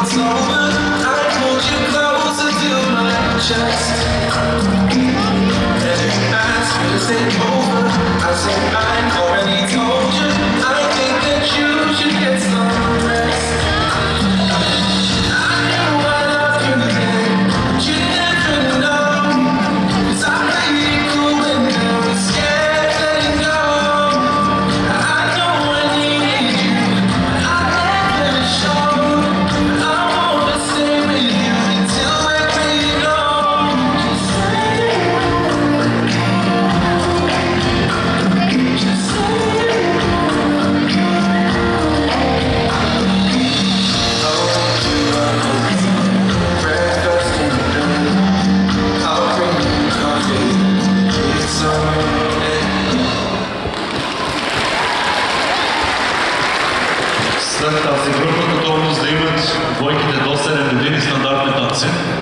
it's over, I pulled you closer to my chest. And you asked me to stay over, I said I already told you, I think that you should get some rest. I knew I loved you then, but you never know, 'cause I played it cool and I was scared to let it go. I know I needed you, but I never showed. I wanna stay with you until we're getting old. Just say it. Just say it. Breakfast in the morning, I'll bring you coffee. It's alright. След тази група готовност да имат двойките до 7 години стандартни танци.